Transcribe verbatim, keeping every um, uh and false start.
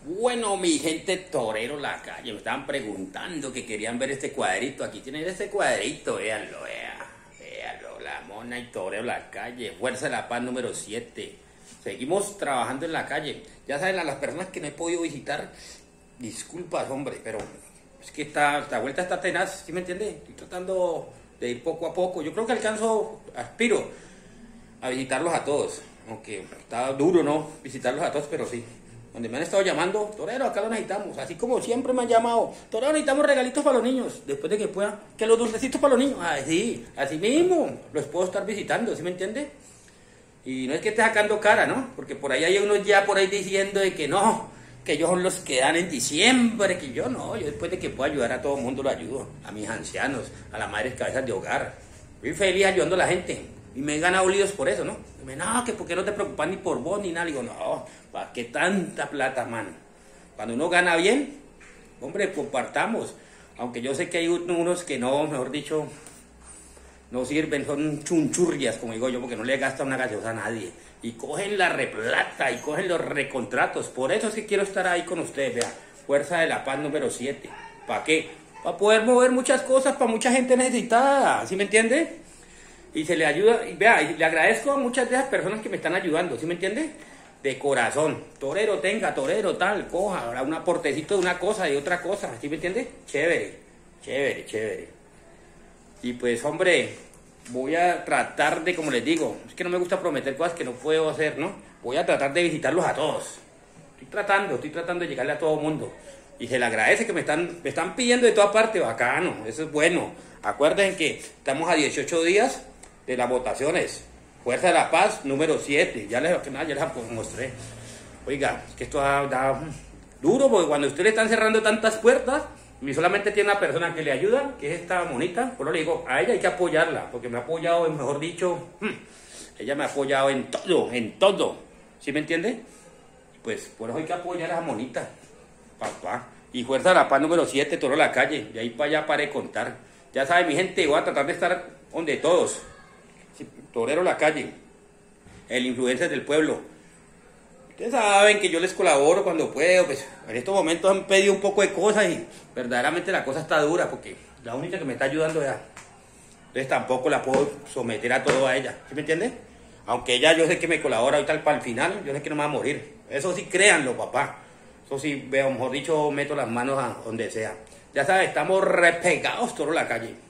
Bueno, mi gente torero la calle, me estaban preguntando que querían ver este cuadrito. Aquí tienen este cuadrito, véanlo, vean, véanlo, la mona y torero la calle, Fuerza de la Paz número siete. Seguimos trabajando en la calle. Ya saben, a las personas que no he podido visitar, disculpas, hombre, pero es que esta, esta vuelta está tenaz, ¿sí me entiende? Estoy tratando de ir poco a poco. Yo creo que alcanzo, aspiro a visitarlos a todos, aunque está duro, ¿no? Visitarlos a todos, pero sí. Donde me han estado llamando, torero, acá lo necesitamos. Así como siempre me han llamado, torero, necesitamos regalitos para los niños. Después de que puedan, que los dulcecitos para los niños. Así, así mismo, los puedo estar visitando, ¿sí me entiende? Y no es que esté sacando cara, ¿no? Porque por ahí hay unos ya por ahí diciendo de que no, que ellos son los que dan en diciembre, que yo no, yo después de que pueda ayudar a todo el mundo lo ayudo. A mis ancianos, a las madres cabezas de hogar. Estoy feliz ayudando a la gente. Y me he ganado líos por eso, ¿no? Y me, no, que porque no te preocupas ni por vos ni nada. Digo, no, ¿para qué tanta plata, mano? Cuando uno gana bien, hombre, compartamos. Aunque yo sé que hay unos que no, mejor dicho, no sirven, son chunchurrias, como digo yo, porque no le gastan una gaseosa a nadie. Y cogen la replata y cogen los recontratos. Por eso es que quiero estar ahí con ustedes, vea. Fuerza de la Paz número siete. ¿Para qué? Para poder mover muchas cosas para mucha gente necesitada, ¿sí me entiende? Y se le ayuda, y vea, y le agradezco a muchas de esas personas que me están ayudando, ¿sí me entiende? De corazón. Torero, tenga, torero, tal, coja, un aportecito de una cosa, de otra cosa, ¿sí me entiende? Chévere, chévere, chévere. Y pues, hombre, voy a tratar de, como les digo, es que no me gusta prometer cosas que no puedo hacer, ¿no? Voy a tratar de visitarlos a todos. Estoy tratando, estoy tratando de llegarle a todo el mundo. Y se le agradece que me están, me están pidiendo de toda parte, bacano, eso es bueno. Acuérdense que estamos a dieciocho días de las votaciones. Fuerza de la Paz número siete. Ya les, ya les mostré. Oiga, es que esto da, da duro, porque cuando usted le están cerrando tantas puertas y solamente tiene una persona que le ayuda, que es esta monita, por eso le digo, a ella hay que apoyarla, porque me ha apoyado, mejor dicho, ella me ha apoyado en todo, en todo. ¿Sí me entiende? Pues por eso hay que apoyar a esa monita, papá. Y Fuerza de la Paz número siete, Toro la Calle. De ahí para allá para de contar. Ya saben, mi gente, voy a tratar de estar donde todos. Torero la Calle, el influencer del pueblo. Ustedes saben que yo les colaboro cuando puedo, pues en estos momentos han pedido un poco de cosas y verdaderamente la cosa está dura, porque la única que me está ayudando es ella. Entonces tampoco la puedo someter a todo a ella, ¿sí me entiende? Aunque ella, yo sé que me colabora ahorita para el final, yo sé que no me va a morir. Eso sí, créanlo, papá. Eso sí, veo, mejor dicho, meto las manos a donde sea. Ya sabes, estamos repegados, Toro la Calle.